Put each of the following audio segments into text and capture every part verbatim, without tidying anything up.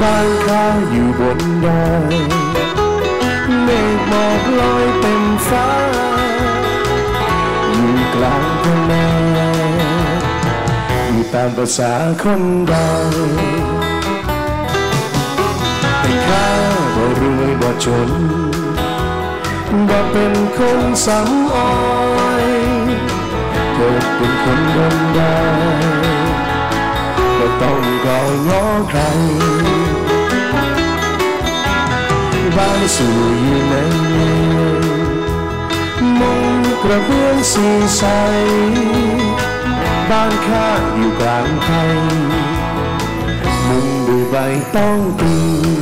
บ้านข้าอยู่บนดอยเมฆหมอกลอยเต็มฟ้าอยู่กลางทะเลอยู่ตามภาษาคนดอยแต่ข้าบ่รวยบ่จนบ่เป็นคนสำออยเกิดเป็นคนบนดอยก็ต้องก่อง้อใครบ้านสู่อยู่ในเมืองมุงกระเบื้องสีใสบ้านข้าอยู่กลางไทยมุงด้วยใบต้องตี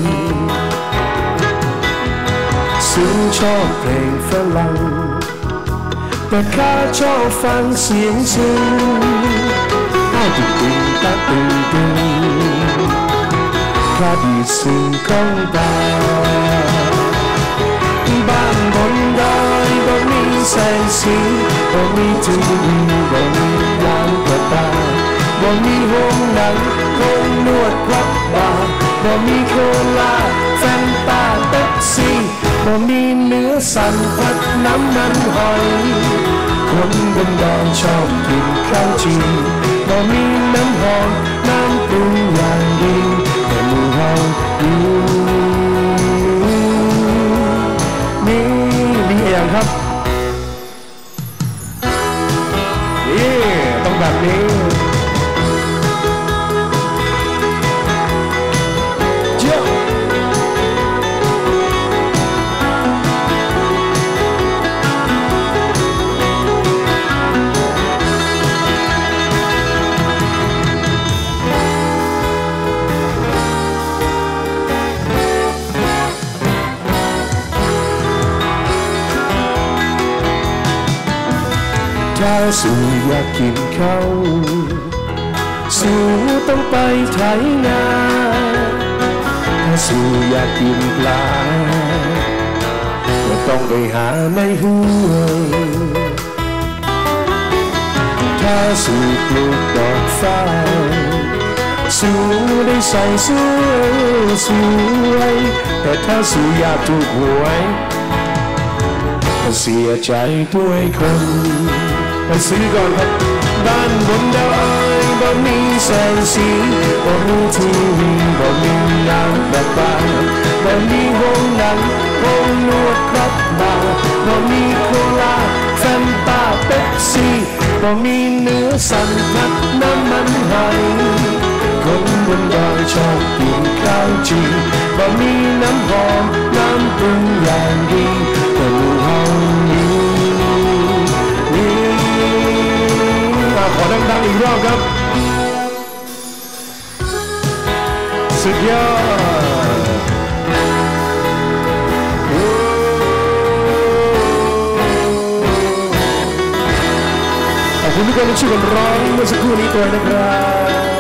ซึ่งชอบเพลงฝรั่งแต่ข้าชอบฟังเสียงซึ้งอ้าวตึงตึงตาตึงตึงข้าดีซึ้งก้องตาบ้านบนดอยบ่มีแสงสีบ่มีทีวีบ่มีร้านกระตาบ่มีห้องหนังห้องนวดพับบาร์บ่มีโคลาแฟนตาเป๊ปซี่บ่มีเนื้อสันผัดน้ำมันหอยคนบนดอยชอบกินข้าวจีบ่มีน้ำหอมน้ำปรุงอย่างดีแต่หมู่เฮาอยู่มีมีอย่างครับนี่ต้องแบบนี้เจ้าถ้าสู่อยากกินข้าวสู่ต้องไปไถนาถ้าสู่อยากกินปลาก็ต้องไปหาในห้วยถ้าสู่ปลูกดอกฟ้าสู่ได้ใส่เสื้อสวยแต่ถ้าสู่อยากถูกหวยก็เสียใจด้วยคนไปซื้อก่อนครับบ้านบนดอยบ่มีแสงสีบ่มีทีวีบ่มีน้ำแบบบาร์บ่มีห้องหนังห้องนวดครับบาร์บ่มีโคลาแฟนตาเป๊ปซี่บ่มีเนื้อสันผัดน้ำมันหอยคนบนดอยชอบกินข้าวจีบ่มีน้ำหอมน้ำปรุงอย่างดีแต่หมู่เฮาขอดังๆอีกรอบครับสุดยอดขอบคุณทุกคนที่ช่วยกันร้องเมื่อสักครู่นี้ตัวนะครับ